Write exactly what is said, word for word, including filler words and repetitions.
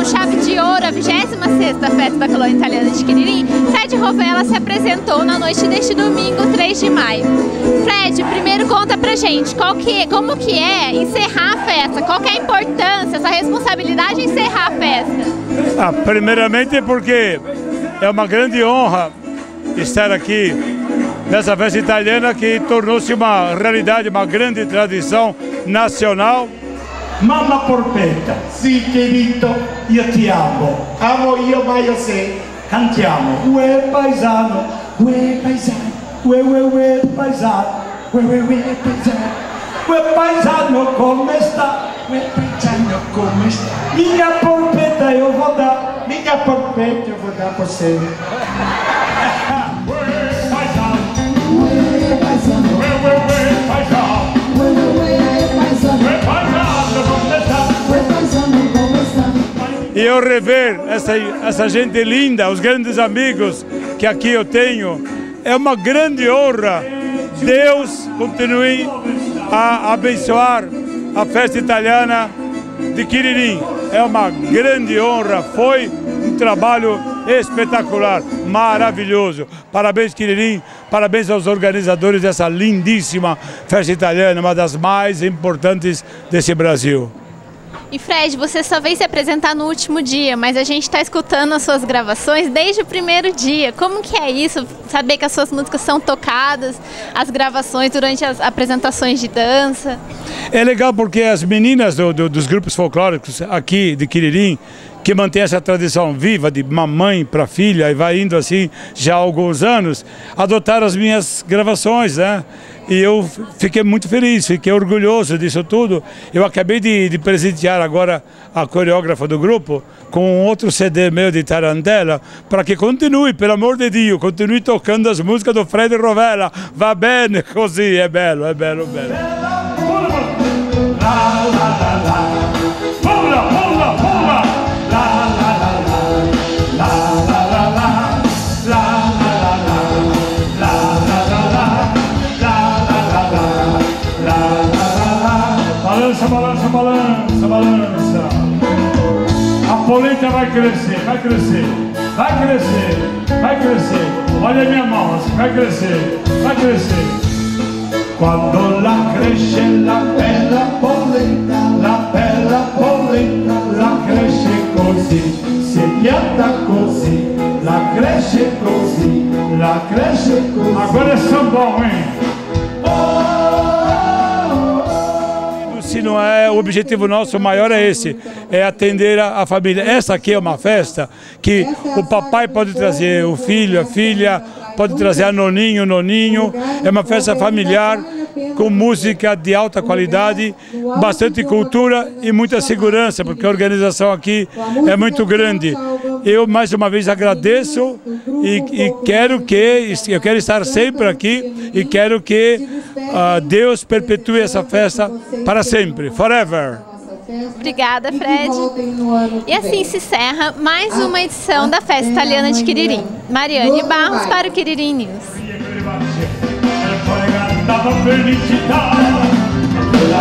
com chave de ouro a vigésima sexta Festa da Colônia Italiana de Quiririm, Fred Rovella se apresentou na noite deste domingo, três de maio. Fred, primeiro conta pra gente, qual que, como que é encerrar a festa? Qual que é a importância, essa responsabilidade de encerrar a festa? Ah, primeiramente porque é uma grande honra estar aqui nessa festa italiana que tornou-se uma realidade, uma grande tradição nacional. Mamma Porpetta, sì querido, io ti amo, amo io ma io sei, cantiamo, uè paesano, uè paesano, uè uè uè paesano, uè uè uè paesano, uè paesano come sta, uè paesano come sta, minha Porpetta io vou dar, minha Porpetta io vou dar por você. E eu rever essa, essa gente linda, os grandes amigos que aqui eu tenho, é uma grande honra. Deus continue a abençoar a festa italiana de Quiririm. É uma grande honra, foi um trabalho espetacular, maravilhoso. Parabéns, Quiririm, parabéns aos organizadores dessa lindíssima festa italiana, uma das mais importantes desse Brasil. E Fred, você só veio se apresentar no último dia, mas a gente está escutando as suas gravações desde o primeiro dia. Como que é isso? Saber que as suas músicas são tocadas, as gravações durante as apresentações de dança? É legal porque as meninas do, do, dos grupos folclóricos aqui de Quiririm, que mantém essa tradição viva de mamãe para filha e vai indo assim já há alguns anos, adotaram as minhas gravações, né? E eu fiquei muito feliz, fiquei orgulhoso disso tudo. Eu acabei de, de presentear agora a coreógrafa do grupo com outro C D meu de tarantela, para que continue, pelo amor de Deus, continue tocando as músicas do Fred Rovella. Va bene così, é belo, é belo, é belo. Pula, pula, pula! Balança, balança, balança, balança. A polenta vai crescer, vai crescer, vai crescer, vai crescer. Olha a minha mão, assim, vai crescer, vai crescer. Quando lá cresce la bella polenta, la bella polenta, la cresce così, segnata così, la cresce così, la cresce così. Agora é sambão, hein? Se não é, o objetivo nosso maior é esse, é atender a, a família. Essa aqui é uma festa que o papai pode trazer o filho, a filha, pode trazer a noninho, o noninho. É uma festa familiar, com música de alta qualidade, bastante cultura e muita segurança, porque a organização aqui é muito grande. Eu mais uma vez agradeço e, e quero que eu quero estar sempre aqui e quero que uh, Deus perpetue essa festa para sempre, forever. Obrigada, Fred. E assim se encerra mais uma edição da Festa Italiana de Quiririm. Mariane Barros para o Quiririm News.